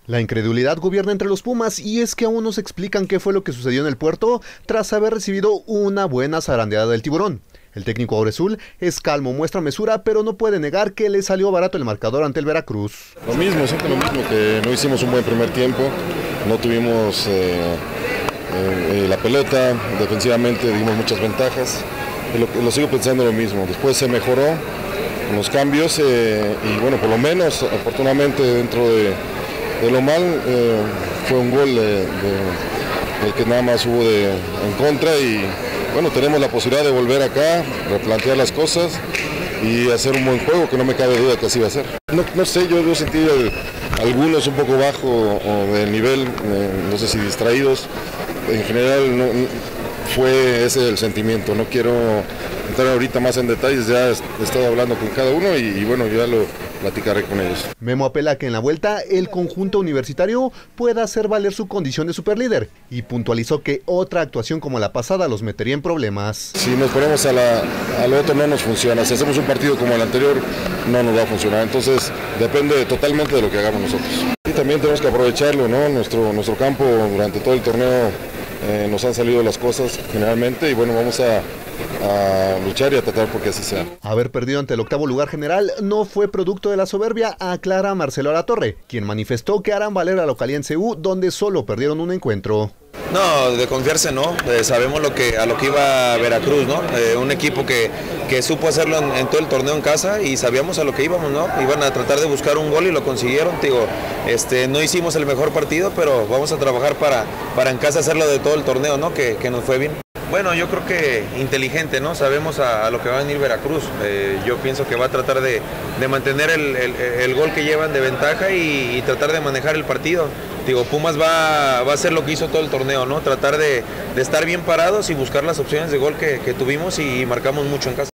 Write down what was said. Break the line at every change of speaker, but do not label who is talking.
La incredulidad gobierna entre los Pumas y es que aún no se explican qué fue lo que sucedió en el puerto tras haber recibido una buena zarandeada del Tiburón. El técnico aurezul es calmo, muestra mesura, pero no puede negar que le salió barato el marcador ante el Veracruz.
Lo mismo, siempre lo mismo, que no hicimos un buen primer tiempo, no tuvimos la pelota, defensivamente dimos muchas ventajas, lo sigo pensando lo mismo. Después se mejoró con los cambios y bueno, por lo menos, afortunadamente dentro de lo mal, fue un gol del que nada más hubo en contra y bueno, tenemos la posibilidad de volver acá, replantear las cosas y hacer un buen juego, que no me cabe duda que así va a ser. No sé, yo sentí algunos un poco bajo de nivel, no sé si distraídos, en general fue ese el sentimiento, no quiero entrar ahorita más en detalles, ya he estado hablando con cada uno y bueno, ya lo platicaré con ellos.
Memo apela a que en la vuelta el conjunto universitario pueda hacer valer su condición de superlíder y puntualizó que otra actuación como la pasada los metería en problemas.
Si nos ponemos al otro no nos funciona, si hacemos un partido como el anterior no nos va a funcionar, entonces depende totalmente de lo que hagamos nosotros. Y también tenemos que aprovecharlo, ¿no? Nuestro campo durante todo el torneo nos han salido las cosas generalmente y bueno, vamos a luchar y a tratar porque así sea.
Haber perdido ante el octavo lugar general no fue producto de la soberbia, aclara Marcelo Alatorre, quien manifestó que harán valer la localía en CU, donde solo perdieron un encuentro.
No, de confiarse no, sabemos a lo que iba Veracruz, ¿no? Un equipo que supo hacerlo en todo el torneo en casa y sabíamos a lo que íbamos, ¿no? Iban a tratar de buscar un gol y lo consiguieron, digo, no hicimos el mejor partido, pero vamos a trabajar para en casa hacerlo de todo el torneo, ¿no? Que nos fue bien. Bueno, yo creo que inteligente, ¿no? Sabemos a lo que va a venir Veracruz. Yo pienso que va a tratar de mantener el gol que llevan de ventaja y tratar de manejar el partido. Digo, Pumas va a hacer lo que hizo todo el torneo, ¿no? Tratar de estar bien parados y buscar las opciones de gol que tuvimos y marcamos mucho en casa.